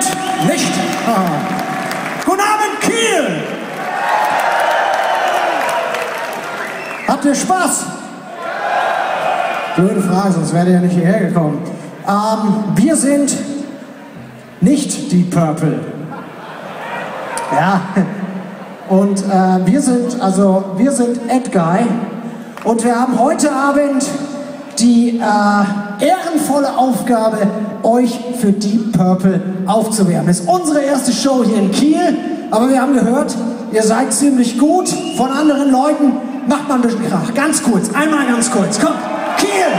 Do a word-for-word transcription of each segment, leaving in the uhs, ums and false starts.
Nicht? Ah. Guten Abend, Kiel! Habt ihr Spaß? Blöde Frage, sonst wärt ihr ja nicht hierher gekommen. Ähm, wir sind nicht Deep Purple. Ja. Und äh, wir sind, also wir sind Edguy. Und wir haben heute Abend die äh, ehrenvolle Aufgabe, euch für Deep Purple aufzuwärmen. Das ist unsere erste Show hier in Kiel, aber wir haben gehört, ihr seid ziemlich gut von anderen Leuten. Macht mal ein bisschen Krach. Ganz kurz, einmal ganz kurz. Kommt, Kiel!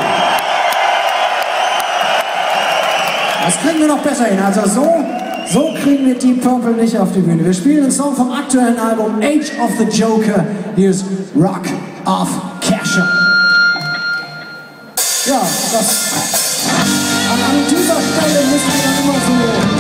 Das kriegen wir noch besser hin. Also so, so kriegen wir Deep Purple nicht auf die Bühne. Wir spielen einen Song vom aktuellen Album Age of the Joker. Hier ist Rock of Casher. Ja, das, an, an dieser Stelle müssen wir dann immer so